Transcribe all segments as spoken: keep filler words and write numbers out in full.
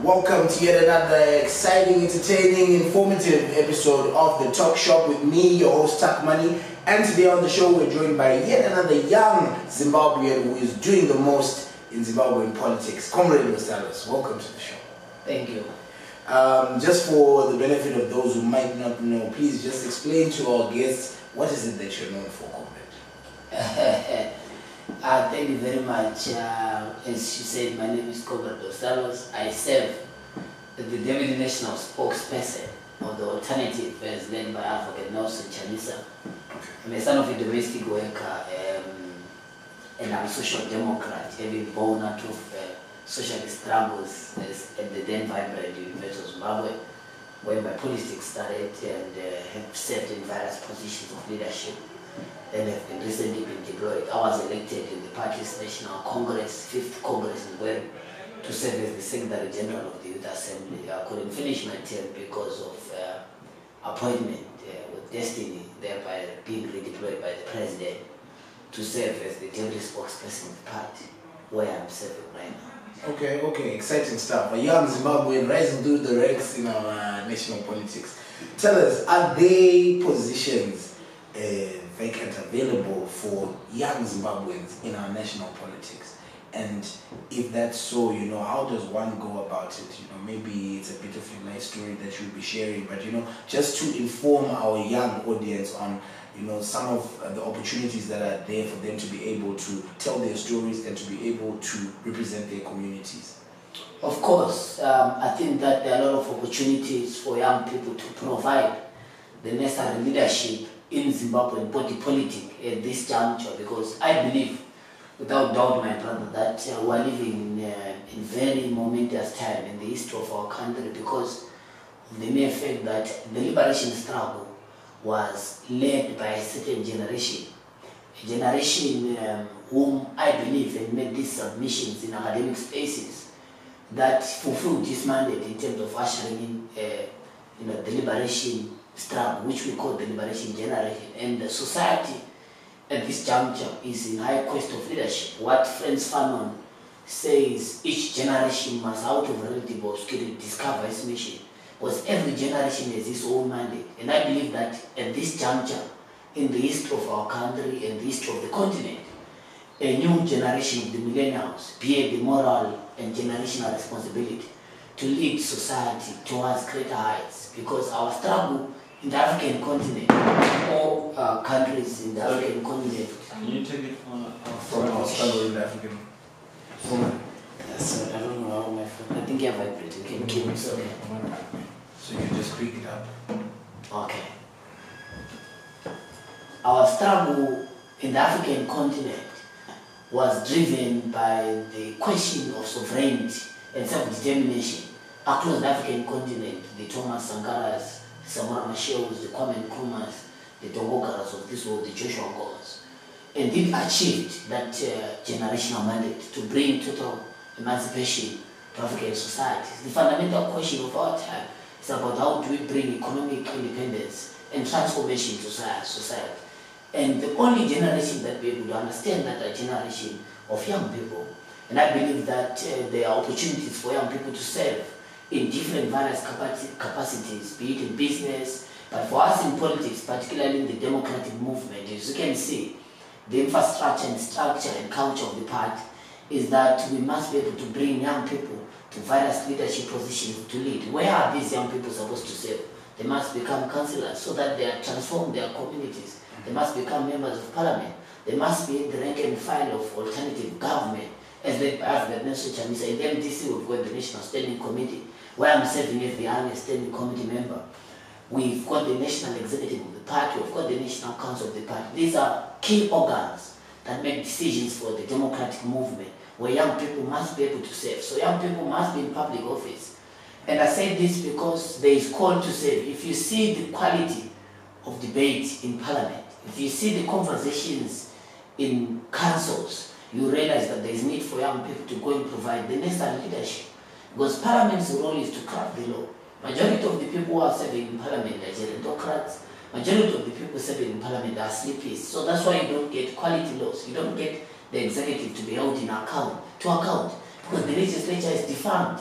Welcome to yet another exciting, entertaining, informative episode of the Talkshop with me, your host Tak Money. And today on the show we're joined by yet another young Zimbabwean who is doing the most in Zimbabwean politics. Comrade Ostallos, welcome to the show. Thank you. Um, just for the benefit of those who might not know, please just explain to our guests what is it that you're known for, Comrade. Uh, thank you very much. Uh, as you said, my name is Comrade Ostallos. I serve as the Deputy National Spokesperson of the Alternative as led by Advocate Nelson Chamisa. Okay. I'm a son of a domestic worker um, and I'm a social democrat, having born out of uh, socialist struggles as, at the then vibrant University of Zimbabwe, where my politics started and uh, have served in various positions of leadership. And have been recently been deployed. I was elected in the party's National Congress, fifth Congress in Gumbo, to serve as the Secretary General of the Youth Assembly. I couldn't finish my term because of uh, appointment uh, with destiny, thereby being redeployed by the President to serve as the Deputy Spokesperson of the party, where I'm serving right now. Okay, okay, exciting stuff. A young Zimbabwean rising through the ranks in our uh, national politics. Tell us, are there positions uh, vacant available for young Zimbabweans in our national politics? And if that's so, you know, how does one go about it? You know, maybe it's a bit of a nice story that you'll be sharing, but you know, just to inform our young audience on, you know, some of the opportunities that are there for them to be able to tell their stories and to be able to represent their communities. Of course, um, I think that there are a lot of opportunities for young people to provide the necessary leadership in Zimbabwean body politic at this juncture, because I believe, without doubt, my brother, that uh, we are living in, uh, in very momentous time in the history of our country, because of the mere fact that the liberation struggle was led by a certain generation, a generation um, whom I believe and made these submissions in academic spaces that fulfilled this mandate in terms of ushering in uh, you know, the liberation struggle, which we call the liberation generation. And the society at this juncture is in high quest of leadership. What Franz Fanon says, each generation must, out of relative obscurity, discover its mission, because every generation has its own mandate. And I believe that at this juncture, in the history of our country and the history of the continent, a new generation of the millennials bear the moral and generational responsibility to lead society towards greater heights, because our struggle in the African continent, all uh, countries in the Sorry. African continent. Can you take it from, uh, From our struggle in the African continent? Yes, I don't know how my phone. I think you have vibrated. You can keep it. So you can just pick it up. Okay. Our struggle in the African continent was driven by the question of sovereignty and self-determination across the African continent. The Thomas Sankaras, Samora Machels, the Kwame Nkrumahs, the Dongogaras of this world, the Joshua Nkomas. And it achieved that uh, generational mandate to bring total emancipation to African societies. The fundamental question of our time is about how do we bring economic independence and transformation to society. And the only generation that we able to understand that a generation of young people. And I believe that uh, there are opportunities for young people to serve in different various capacities, be it in business, but for us in politics, particularly in the democratic movement, as you can see, the infrastructure and structure and culture of the party is that we must be able to bring young people to various leadership positions to lead. Where are these young people supposed to serve? They must become councillors so that they are transform their communities. They must become members of parliament. They must be in the rank and file of alternative government, as led by Advocate Nelson Chamisa. In the M D C, we've got the National Standing Committee, where I'm serving as the Army Standing Committee member. We've got the National Executive of the party, we've got the National Council of the party. These are key organs that make decisions for the democratic movement, where young people must be able to serve. So young people must be in public office. And I say this because there is call to serve. If you see the quality of debate in parliament, if you see the conversations in councils, you realize that there is need for young people to go and provide the necessary leadership. Because parliament's role is to craft the law. Majority of the people who are serving in parliament are gerontocrats. Majority of the people serving in parliament are sleepies. So that's why you don't get quality laws. You don't get the executive to be held in account, to account. Because the legislature is defunct.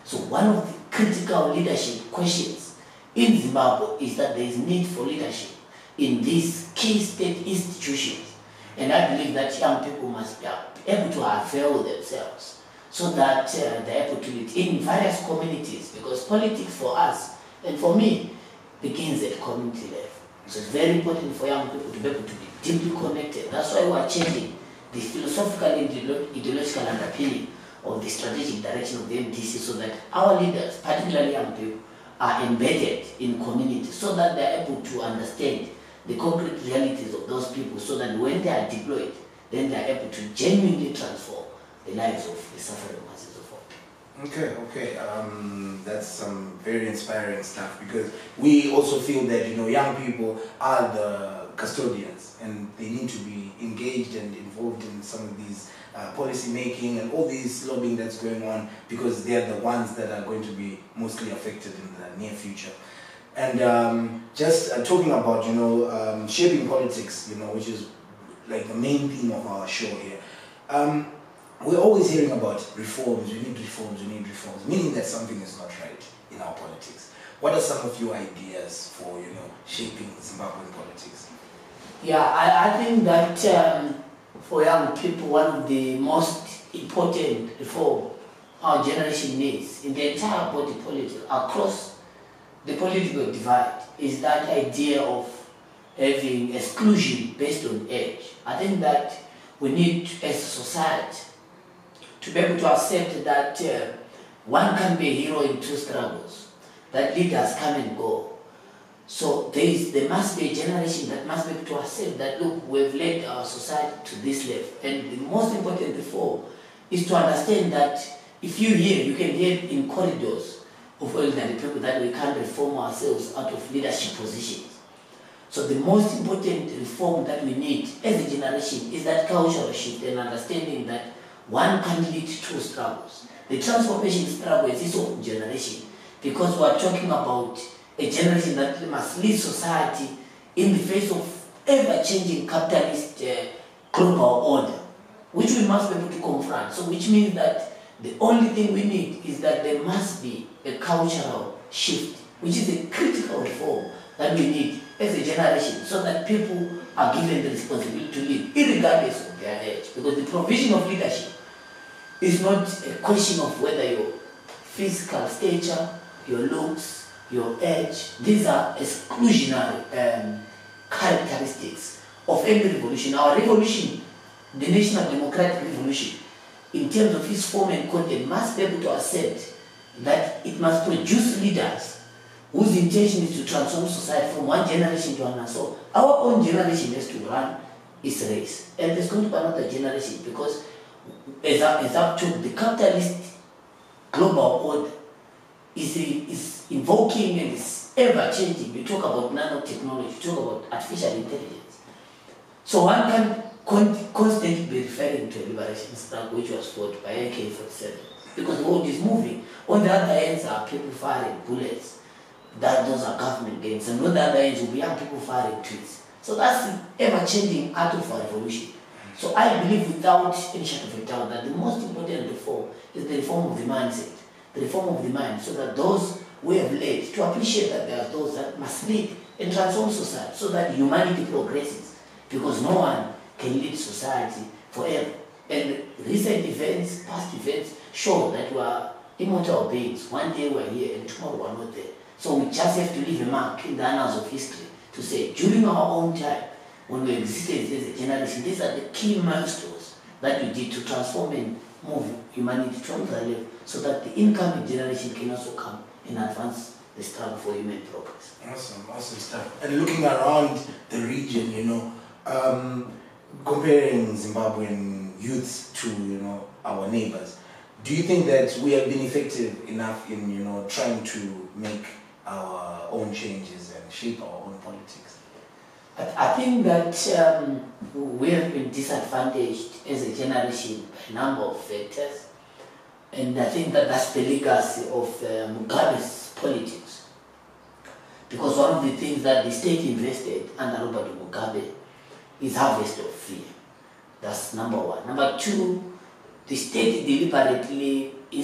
So one of the critical leadership questions in Zimbabwe is that there is need for leadership in these key state institutions. And I believe that young people must be able to avail themselves so that uh, they're able to lead in various communities, because politics for us and for me begins at community level. So it's very important for young people to be able to be deeply connected. That's why we are changing the philosophical and ideological underpinning of the strategic direction of the M D C, so that our leaders, particularly young people, are embedded in communities so that they're able to understand the concrete realities of those people, so that when they are deployed, then they're able to genuinely transform the lives of the suffering masses of our people. Okay, okay, um, that's some very inspiring stuff, because we also feel that, you know, young people are the custodians and they need to be engaged and involved in some of these uh, policy making and all these lobbying that's going on, because they're the ones that are going to be mostly affected in the near future. And um, just uh, talking about, you know, um, shaping politics, you know, which is like the main theme of our show here. Um, we're always hearing about reforms, we need reforms, we need reforms, meaning that something is not right in our politics. What are some of your ideas for, you know, shaping Zimbabwean politics? Yeah, I, I think that um, for young people, one of the most important reform our generation needs in the entire body politic, across the political divide, is that idea of having exclusion based on age. I think that we need, as a society, to be able to accept that uh, one can be a hero in two struggles, that leaders come and go. So there, is, there must be a generation that must be able to accept that, look, we've led our society to this level. And the most important reform is to understand that if you hear, you can hear in corridors of elderly people that we can't reform ourselves out of leadership positions. So the most important reform that we need as a generation is that cultural shift and understanding that one can lead two struggles. The transformation struggle is this open generation, because we are talking about a generation that must lead society in the face of ever-changing capitalist uh, global order, which we must be able to confront. So which means that the only thing we need is that there must be a cultural shift, which is a critical reform that we need as a generation, so that people are given the responsibility to lead, irregardless of their age. Because the provision of leadership is not a question of whether your physical stature, your looks, your age, these are exclusionary um, characteristics of any revolution. Our revolution, the National Democratic Revolution, in terms of its form and content, must be able to accept that it must produce leaders whose intention is to transform society from one generation to another. So our own generation has to run its race. And there's going to be another generation, because as, I, as I've told, the capitalist global order is, is invoking and is ever changing. You talk about nanotechnology, you talk about artificial intelligence. So one can con constantly be referring to a liberation struggle which was fought by A K forty-seven, because the world is moving. On the other end are people firing bullets. That those are government gains, and on the other end will be young people firing trees. So that's the ever-changing art of our revolution. So I believe, without any shadow of a doubt, that the most important reform is the reform of the mindset, the reform of the mind, so that those who have led, to appreciate that there are those that must lead and transform society, so that humanity progresses, because no one can lead society forever. And recent events, past events, show that we are immortal beings. One day we are here and tomorrow we are not there. So we just have to leave a mark in the annals of history to say, during our own time, when we existed as a generation, these are the key milestones that we did to transform and move humanity to another level, so that the incoming generation can also come and advance the struggle for human progress. Awesome, awesome stuff. And looking around the region, you know, um, comparing Zimbabwean youths to, you know, our neighbors, do you think that we have been effective enough in, you know, trying to make our own changes and shape our own politics? I think that um, we have been disadvantaged as a generation by a number of factors, and I think that that's the legacy of uh, Mugabe's politics. Because one of the things that the state invested under Robert Mugabe is harvest of fear. That's number one. Number two, the state deliberately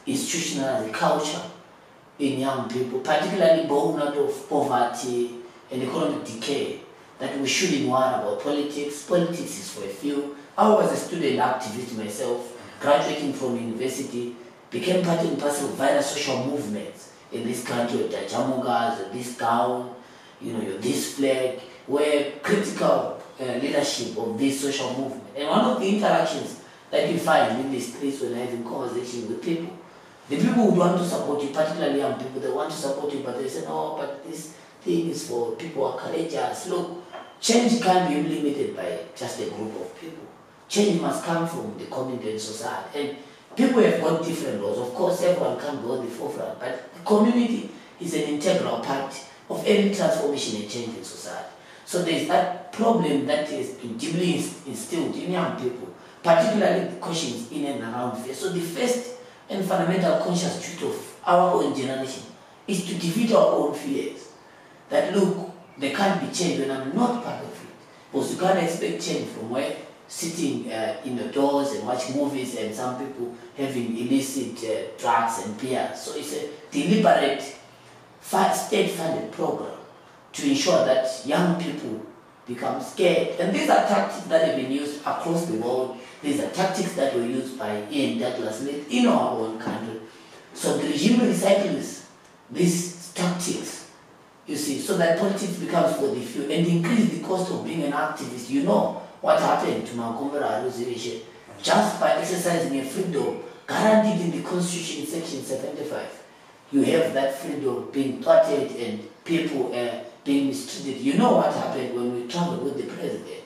institutionalized culture in young people, particularly born out of poverty and economic decay, that we shouldn't worry about politics. Politics is for a few. I was a student activist myself, graduating from university, became part and parcel of various social movements in this country, the Jamugas, this gown, you know, this flag, were critical uh, leadership of this social movement. And one of the interactions that you find in the streets when having conversations with people, the people who want to support you, particularly young people, they want to support you, but they say, no, but this thing is for people who are courageous. Look, change can't be implemented by just a group of people. Change must come from the community and society. And people have got different roles. Of course, everyone can't go at the forefront, but the community is an integral part of any transformation and change in society. So there's that problem that is deeply instilled in young people, particularly the questions in and around fear. So the first and fundamental conscious truth of our own generation is to defeat our own fears. That look, they can't be changed when I'm not part of it. Because you can't expect change from where sitting uh, indoors and watch movies and some people having illicit uh, drugs and beer. So it's a deliberate, state-funded program to ensure that young people become scared. And these are tactics that have been used across the world. These are tactics that were used by Ian Douglas in our own country. So the regime recycles these tactics, you see, so that politics becomes for the few and increase the cost of being an activist. You know what happened to Mankombera Reservation just by exercising a freedom guaranteed in the Constitution in Section seventy-five. You have that freedom being thwarted and people uh, being mistreated. You know what happened when we traveled with the president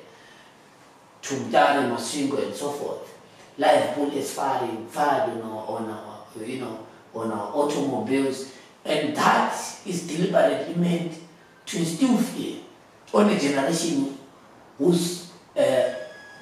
to Mdare, Masingo, and so forth. Live bullets firing, fired on our, on our, you know, on our automobiles, and that is deliberately meant to instill fear on a generation whose uh,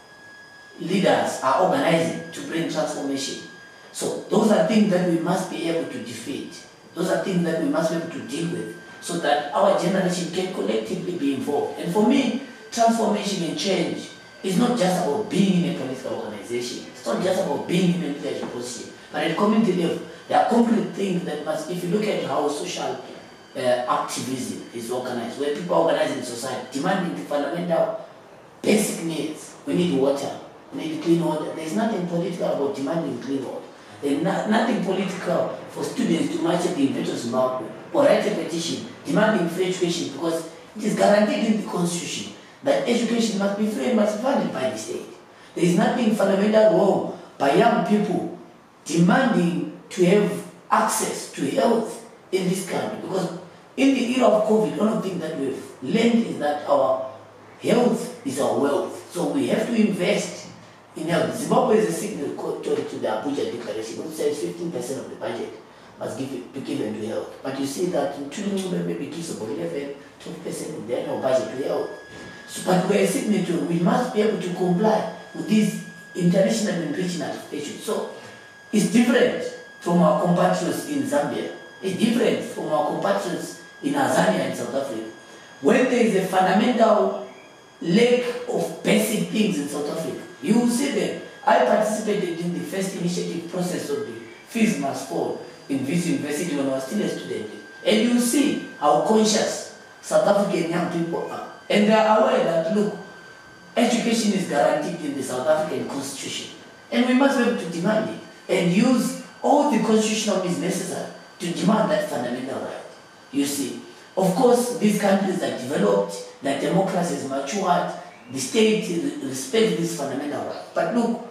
leaders are organizing to bring transformation. So those are things that we must be able to defeat. Those are things that we must be able to deal with, so that our generation can collectively be involved. And for me, transformation and change is not just about being in a political organization. It's not just about being in a leadership position. But at community level, there are concrete things that must, if you look at how social uh, activism is organized, where people are organizing in society, demanding the fundamental basic needs. We need water, we need clean water. There's nothing political about demanding clean water. There's not, nothing political for students to march at the University of Zimbabwe or write a petition demanding free education, because it is guaranteed in the Constitution that education must be free and must be funded by the state. There is nothing fundamental wrong by young people demanding to have access to health in this country, because in the era of COVID, one of the things that we've learned is that our health is our wealth. So we have to invest in health. Zimbabwe is a signatory to the Abuja Declaration, which says fifteen percent of the budget must give, be given to health. But you see that in Chulungu maybe gives about eleven, twelve percent of the annual budget to health. So, but we're a signatory, we must be able to comply with these international and regional issues. So it's different from our compatriots in Zambia. It's different from our compatriots in Tanzania and South Africa. When there is a fundamental lack of basic things in South Africa, you will see them. I participated in the first initiative process of the Fees Must Fall in this university when I was still a student. And you will see how conscious South African young people are. And they are aware that, look, education is guaranteed in the South African Constitution. And we must be able to demand it and use all the constitutional means necessary to demand that fundamental right. You see, of course, these countries are developed, that democracy is matured, the state respects this fundamental right. But look,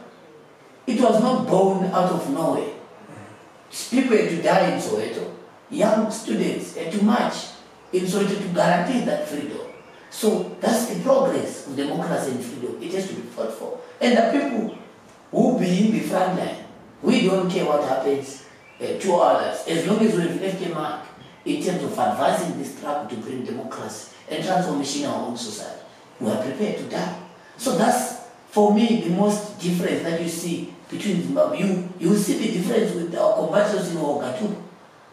it was not born out of nowhere. People had to die in Soweto. Young students had to march in Soweto to guarantee that freedom. So that's the progress of democracy and freedom. It has to be fought for. And the people who will be in the front line, we don't care what happens uh, to others, as long as we've left a mark in terms of advancing this struggle to bring democracy and transformation in our own society. We are prepared to die. So that's, for me, the most difference that you see between Zimbabwe. You, you see the difference with our compatriots in Ouagadougou.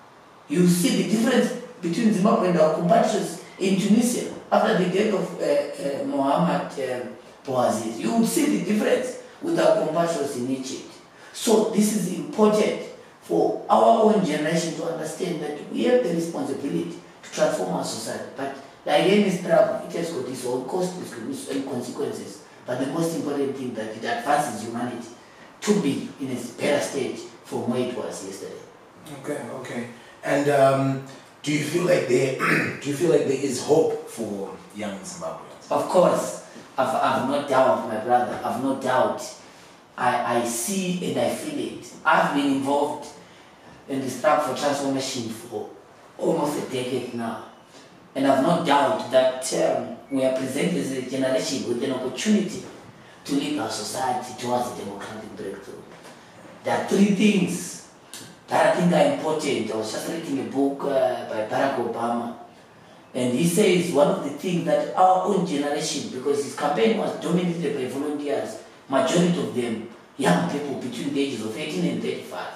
You see the difference between Zimbabwe and our compatriots in Tunisia after the death of uh, uh, Mohamed uh, Bouazizi. You will see the difference with our compatriots in Egypt. So this is important for our own generation to understand that we have the responsibility to transform our society. But like any struggle, it has got its own costs, its own consequences. But the most important thing that it advances humanity to be in a better state from where it was yesterday. Okay, okay. And um, do you feel like there do you feel like there is hope for young Zimbabweans? Of course, I've, I've no doubt, my brother. I've no doubt. I, I see and I feel it. I've been involved in the struggle for transformation for almost a decade now. And I've no doubt that um, we are presented as a generation with an opportunity to lead our society towards a democratic breakthrough. There are three things that I think are important. I was just reading a book uh, by Barack Obama, and he says one of the things that our own generation, because his campaign was dominated by volunteers, majority of them young people between the ages of eighteen and thirty-five.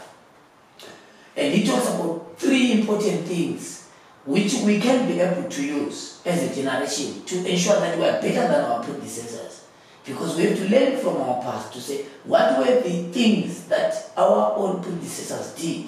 And he talks about three important things which we can be able to use as a generation to ensure that we are better than our predecessors. Because we have to learn from our past to say, what were the things that our own predecessors did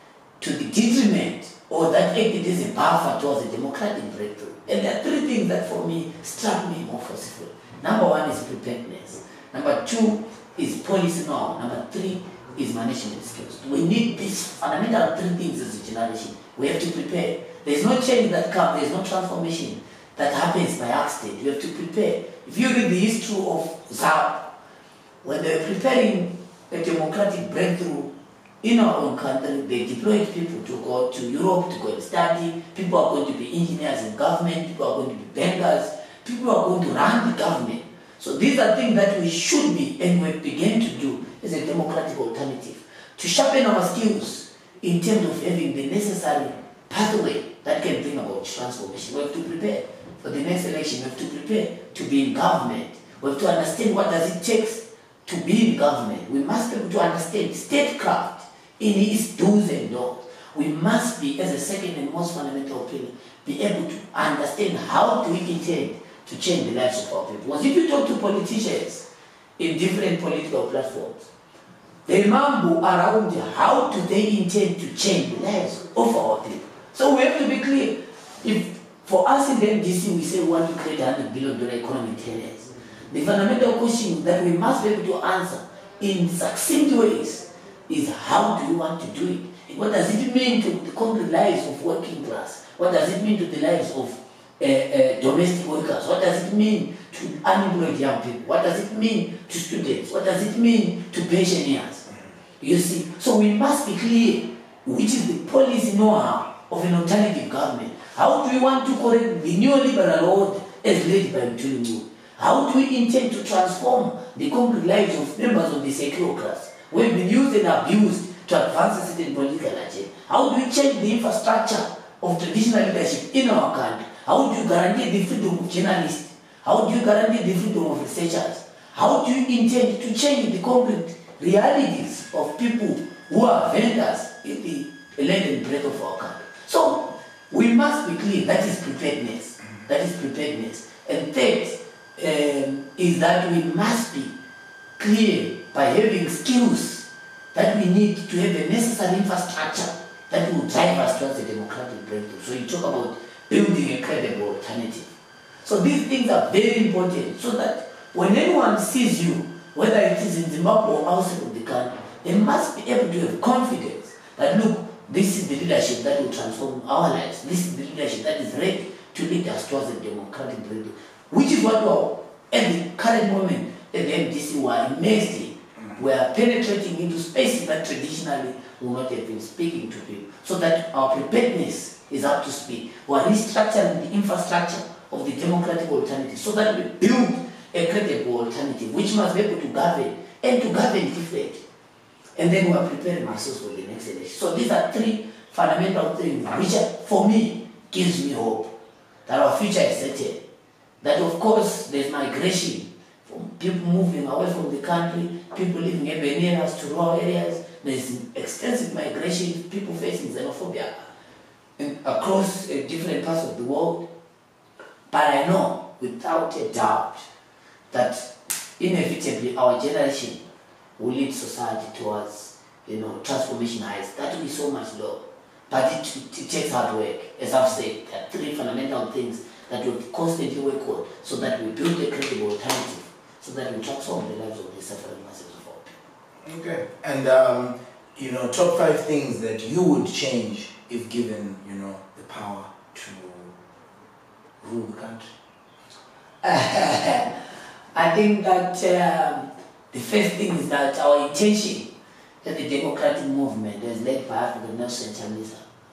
to the detriment or that acted as a buffer towards a democratic breakthrough? And there are three things that for me struck me more forcefully. Number one is preparedness. Number two is policy know. Number three is management skills. We need these fundamental three things as a generation. We have to prepare. There's no change that comes, there's no transformation that happens by accident. You have to prepare. If you read the history of Zimbabwe, when they were preparing a democratic breakthrough in our own country, they deployed people to go to Europe to go and study. People are going to be engineers in government, people are going to be bankers, people are going to run the government. So these are things that we should be and we begin to do as a democratic alternative to sharpen our skills in terms of having the necessary pathway that can bring about transformation. We have to prepare for the next election. We have to prepare to be in government. We have to understand what does it take to be in government. We must be able to understand statecraft in its do's and don'ts. We must be, as a second and most fundamental opinion, be able to understand how do we intend to change the lives of our people. Because if you talk to politicians in different political platforms, they mumble around how do they intend to change the lives of our people. So we have to be clear. If for us in the M D C we say we want to create a one hundred billion dollar economy in ten years, the fundamental question that we must be able to answer in succinct ways is how do you want to do it? And what does it mean to the concrete lives of working class? What does it mean to the lives of uh, uh, domestic workers? What does it mean to unemployed young people? What does it mean to students? What does it mean to pensioners? You see, so we must be clear which is the policy know-how of an alternative government. How do we want to correct the neoliberal order as led by Mtuli? How do we intend to transform the concrete lives of members of the secular class who have been used and abused to advance a certain political agenda? How do we change the infrastructure of traditional leadership in our country? How do you guarantee the freedom of journalists? How do you guarantee the freedom of researchers? How do you intend to change the concrete realities of people who are vendors in the land and breadth of our country? So we must be clear. That is preparedness. That is preparedness. And third um, is that we must be clear by having skills that we need to have a necessary infrastructure that will drive us towards a democratic breakthrough. So you talk about building a credible alternative. So these things are very important so that when anyone sees you, whether it is in Zimbabwe or outside of the country, they must be able to have confidence that, look, this is the leadership that will transform our lives. This is the leadership that is ready to lead us towards a democratic breakthrough, which is what we are, at the current moment, at the M D C, we are immersed in. We are penetrating into spaces that traditionally we would not have been speaking to people, so that our preparedness is up to speed. We are restructuring the infrastructure of the democratic alternative so that we build a credible alternative which must be able to govern and to govern differently. And then we are preparing ourselves for the next election. So these are three fundamental things which, are, for me, gives me hope that our future is certain. That, of course, there's migration from people moving away from the country, people living urban areas to rural areas. There's extensive migration, people facing xenophobia in, across uh, different parts of the world. But I know, without a doubt, that inevitably our generation will lead society towards you know, transformation heights, that will be so much lower. But it, it, it takes hard work. As I've said, there are three fundamental things that we constantly work on so that we build a credible alternative, so that we transform the lives of the suffering masses of our people. Okay. And, um, you know, top five things that you would change if given, you know, the power to rule the country? I think that um, the first thing is that our intention as the democratic movement, as led by African Nelson Chamisa,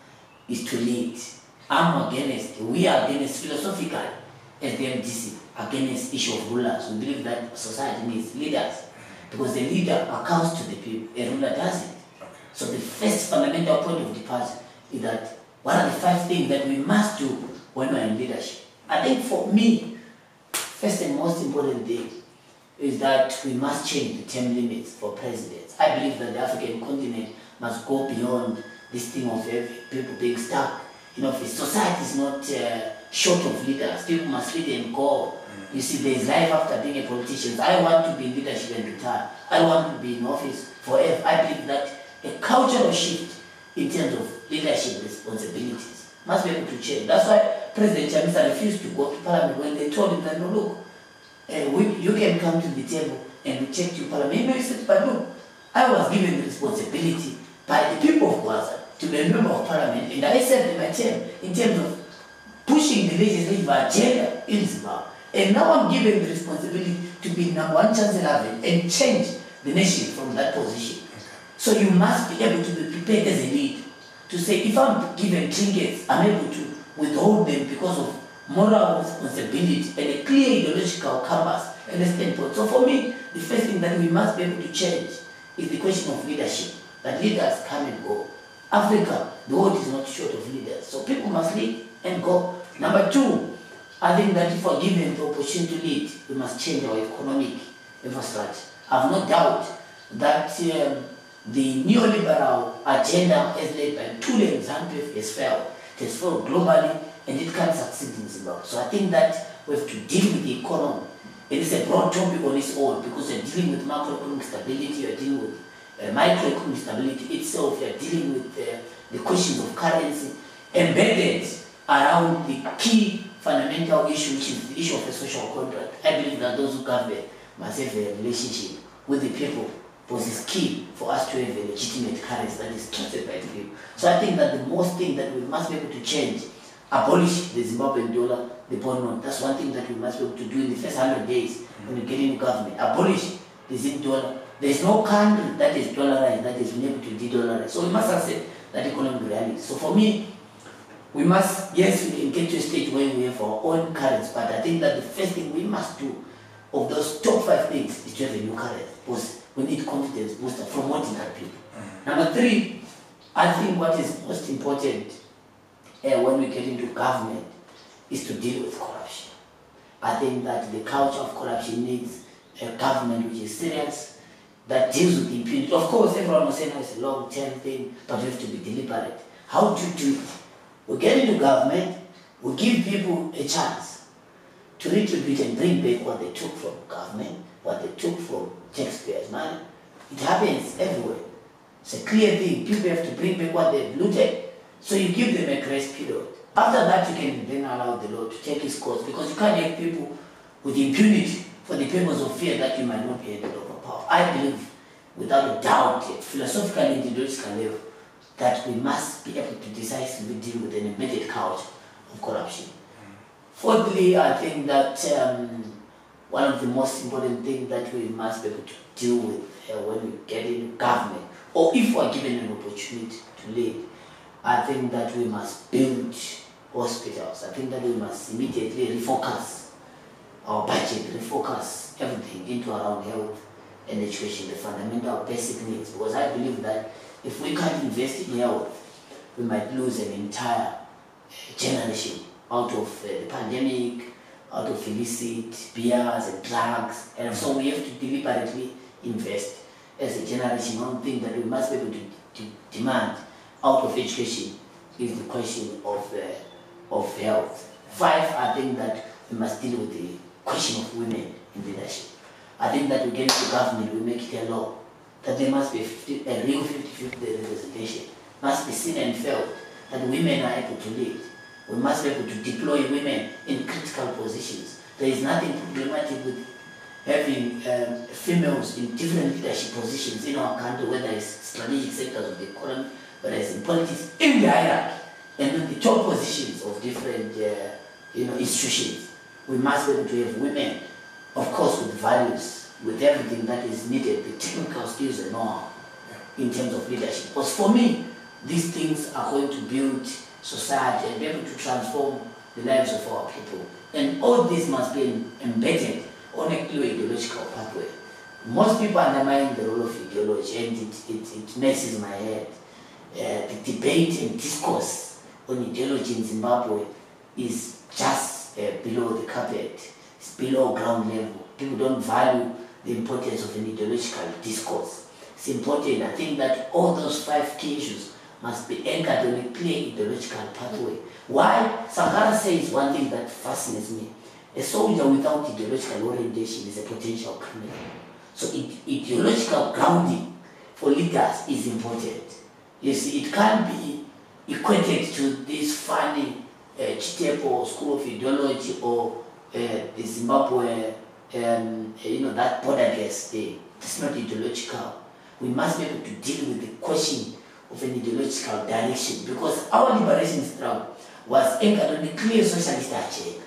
is to lead. I'm against, we are against philosophically, as the M D C, against issue of rulers. We believe that society needs leaders, because the leader accounts to the people, a ruler doesn't. Okay. So the first fundamental point of departure is that what are the five things that we must do when we're in leadership? I think for me, first and most important thing is that we must change the term limits for presidents. I believe that the African continent must go beyond this thing of people being stuck in office. Society is not uh, short of leaders. People must lead and go. You see, there is life after being a politician. I want to be in leadership and retire. I want to be in office forever. I believe that a cultural shift in terms of leadership responsibilities must be able to change. That's why President Chamisa refused to go to Parliament when they told him that, no, look, uh, we, you can come to the table and we take you to Parliament. You know, he said, but look, I was given the responsibility by the people of Gaza to be a member of Parliament, and I served in my term in terms of pushing the legislative agenda in Zimbabwe. And now I'm given the responsibility to be number one chancellor and change the nation from that position. So you must be able to be prepared as a leader to say, if I'm given trinkets, I'm able to withhold them because of moral responsibility and a clear ideological compass and a standpoint. So for me, the first thing that we must be able to change is the question of leadership, that leaders come and go. Africa, the world is not short of leaders, so people must lead and go. Number two, I think that if we're given the opportunity to lead, we must change our economic infrastructure. I have no doubt that um, the neoliberal agenda as led by Tule and Zanu has failed. It has failed globally and it can't succeed in Zimbabwe. So I think that we have to deal with the economy. It is a broad topic on its own because you're dealing with macroeconomic stability, you're dealing with uh, microeconomic stability itself, you're dealing with uh, the questions of currency embedded around the key fundamental issue, which is the issue of a social contract. I believe that those who govern must have a relationship with the people, because it's key for us to have a legitimate currency that is trusted by the people. So I think that the most thing that we must be able to change, abolish the Zimbabwean dollar, the bond note. That's one thing that we must be able to do in the first hundred days when we get into government. Abolish the Zim dollar. There is no country that is dollarized that is been able to de-dollarize. So we must accept that economic reality. So for me, we must, yes, we can get to a stage where we have our own currency, but I think that the first thing we must do of those top five things is to have a new currency, because we need confidence booster from ordinary people. Mm-hmm. Number three, I think what is most important uh, when we get into government is to deal with corruption. I think that the culture of corruption needs a government which is serious, that deals with impunity. Of course, everyone will say no, it's a long-term thing, but we have to be deliberate. How do you do it? We get into government, we give people a chance to retribute and bring back what they took from government, what they took from taxpayers' money. It happens everywhere. It's a clear thing. People have to bring back what they've looted, so you give them a grace period. After that, you can then allow the law to take its course, because you can't have people with impunity for the purpose of fear that you might not be able to overpower. I believe, without a doubt, philosophically and ideological level, that we must be able to decisively deal with an embedded culture of corruption. Fourthly, I think that um, one of the most important things that we must be able to deal with uh, when we get into government, or if we are given an opportunity to lead, I think that we must build hospitals. I think that we must immediately refocus our budget, refocus everything into around health and education, the fundamental basic needs, because I believe that if we can't invest in health, we might lose an entire generation out of uh, the pandemic, out of illicit beers and drugs, and so we have to deliberately invest as a generation. One thing that we must be able to, to demand out of education is the question of, uh, of health. Five, I think that we must deal with the question of women in leadership. I think that we get into government, we make it a law that there must be a, fifty, a real fifty fifty representation. Must be seen and felt that women are able to lead. We must be able to deploy women in critical positions. There is nothing problematic with having um, females in different leadership positions in our country, whether it's strategic sectors of the economy, whether it's in politics, in the hierarchy, and in the top positions of different uh, you know, institutions. We must be able to have women, of course, with values, with everything that is needed, the technical skills and know-how in terms of leadership. Because for me, these things are going to build society and be able to transform the lives of our people. And all this must be embedded on a clear ideological pathway. Most people undermine the role of ideology, and it, it, it messes my head. Uh, the debate and discourse on ideology in Zimbabwe is just uh, below the carpet. It's below ground level. People don't value the importance of an ideological discourse. It's important. I think that all those five key issues must be anchored on a clear ideological pathway. Why? Sankara says one thing that fascinates me. A soldier without ideological orientation is a potential criminal. So it, ideological grounding for leaders is important. You see, it can't be equated to this funny uh, Chitepo School of Ideology or uh, the Zimbabwe, um, you know, that border gas thing. It's not ideological. We must be able to deal with the question of an ideological direction, because our liberation struggle was anchored on a clear socialist agenda.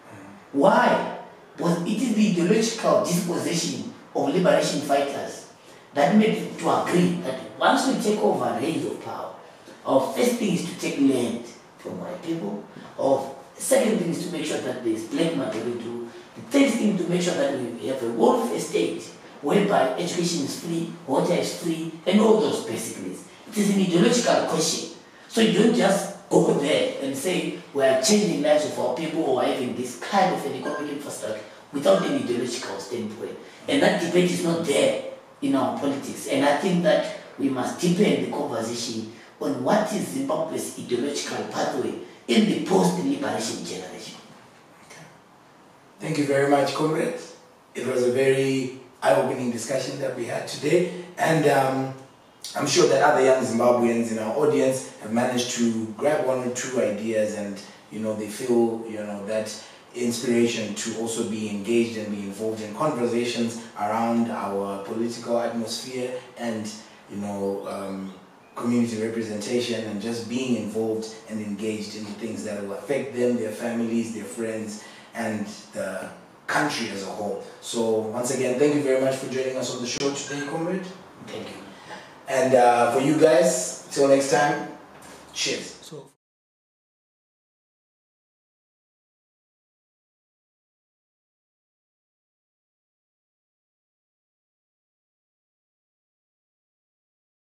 Why? Because it is the ideological disposition of liberation fighters that made it to agree that once we take over reins of power, our first thing is to take land from white people. Our second thing is to make sure that there is black majority. The third thing to make sure that we have a welfare state whereby education is free, water is free, and all those basic needs. It is an ideological question. So you don't just go there and say we are changing lives of our people or having this kind of an economic infrastructure without an ideological standpoint. And that debate is not there in our politics. And I think that we must deepen the conversation on what is Zimbabwe's ideological pathway in the post-liberation generation. Okay. Thank you very much, comrades. It was a very eye-opening discussion that we had today. And um, I'm sure that other young Zimbabweans in our audience have managed to grab one or two ideas, and you know they feel you know that inspiration to also be engaged and be involved in conversations around our political atmosphere and you know um, community representation, and just being involved and engaged in the things that will affect them, their families, their friends, and the country as a whole. So once again, thank you very much for joining us on the show today, comrade. Thank you. And uh, for you guys, till next time, cheers. So